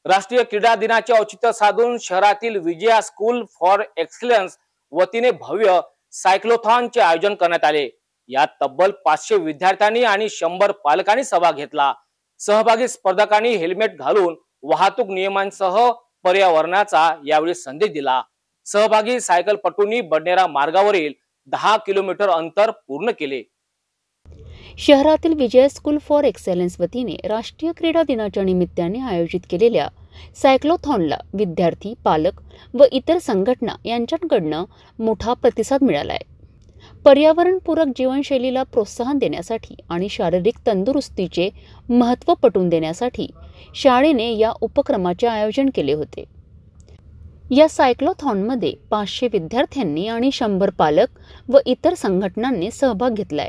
राष्ट्रीय क्रीडा दिनाचे औचित्य साधून शहरातील विजया स्कूल फॉर एक्सलन्स वतीने भव्य सायक्लोथॉनचे आयोजन करण्यात आले। यात तब्बल 500 विद्यार्थ्यांनी आणि 100 पालकांनी सहभाग घेतला। सहभागी स्पर्धकांनी हेल्मेट घालून वाहतूक नियमांसह पर्यावरणाचा यावेळी संदेश दिला। सहभागी सायकलपटूंनी बडनेरा मार्गावरील 10 किलोमीटर अंतर पूर्ण केले। शहरातील विजय स्कूल फॉर एक्सलन्स वतीने राष्ट्रीय क्रीडा दिनाच्या निमित्ताने आयोजित केलेल्या सायक्लोथॉनला विद्यार्थी, पालक व इतर संघटना यांच्याकडून मोठा प्रतिसाद मिळाला आहे। पर्यावरणपूरक जीवनशैलीला प्रोत्साहन देण्यासाठी आणि शारीरिक तंदुरुस्तीचे महत्त्व पटवून देण्यासाठी शाळेने या उपक्रमाचे आयोजन केले होते। या सायक्लोथॉनमध्ये 500 विद्यार्थ्यांनी आणि 100 पालक व इतर संघटनांनी सहभाग घेतलाय।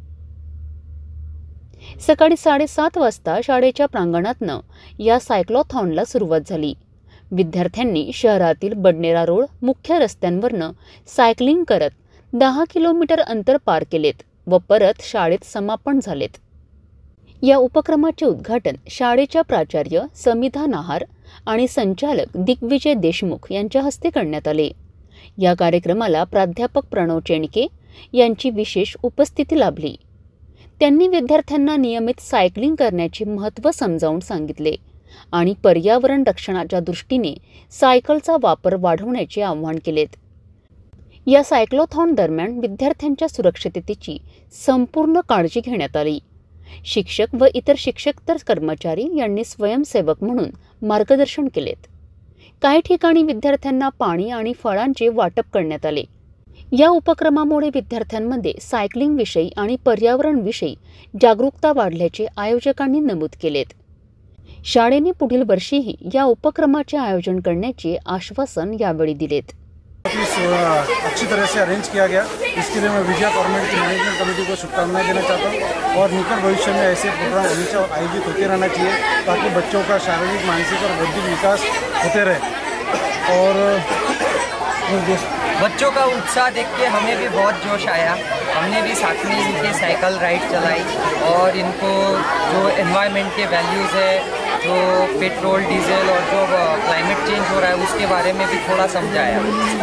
सकाळी 7:30 वाजता शाळेच्या प्रांगणातनं या सायक्लोथॉनला सुरुवात झाली। विद्यार्थ्यांनी शहरातील बडनेरा रोड मुख्य रस्त्यांवरनं सायकलिंग करत 10 किलोमीटर अंतर पार केलेत व परत शाळेत समापन झालेत। या उपक्रमाचे उद्घाटन शाळेच्या प्राचार्य समिधा नाहार आणि संचालक दिग्विजय देशमुख यांच्या हस्ते करण्यात आले। या कार्यक्रमाला प्राध्यापक प्रणव चेणके यांची विशेष उपस्थिती लाभली। त्यांनी विद्यार्थ्यांना नियमित सायकलिंग करण्याचे महत्त्व समजावून सांगितले आणि पर्यावरण रक्षणाच्या दृष्टीने सायकलचा वापर वाढवण्याचे आवाहन केलेत। या सायक्लोथॉन दरम्यान विद्यार्थ्यांच्या सुरक्षिततेची संपूर्ण काळजी घेण्यात आली। शिक्षक व इतर शिक्षकेतर कर्मचारी यांनी स्वयंसेवक म्हणून मार्गदर्शन केलेत। काही ठिकाणी विद्यार्थ्यांना पाणी आणि फळांचे वाटप करण्यात आले। या उपक्रमामुळे विद्यार्थ्यांमध्ये सायकलिंग विषयी आणि पर्यावरण विषयी जागरूकता वाढल्याचे आयोजकांनी नमूद केलेत। शाळेने पुढील वर्षीही या उपक्रमाचे आयोजन करण्याचे आश्वासन यावेळी दिलेत। अच्छी तरह से अरेंज किया गया, इसके लिए मैं विजया गवर्नमेंट की मैनेजमेंट कमेटी को शुभकामनाएं देना चाहता हूँ और निकट भविष्य में ऐसे प्रोग्राम हमेशा आयोजित होते रहना चाहिए ताकि बच्चों का शारीरिक, मानसिक और बौद्धिक विकास होते रहे। और बच्चों का उत्साह देख के हमें भी बहुत जोश आया। हमने भी साथ में इनके साइकिल राइड चलाई और इनको जो एनवायरनमेंट के वैल्यूज़ है, जो पेट्रोल डीजल और जो क्लाइमेट चेंज हो रहा है उसके बारे में भी थोड़ा समझाया।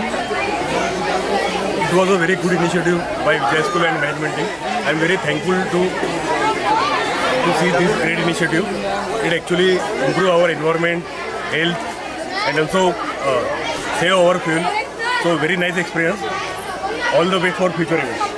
It was a very good initiative by Vijay School and management team. I am very thankful to see this great initiative. It actually improve our environment, health, and also save our fuel. So very nice experience. All the best for future events.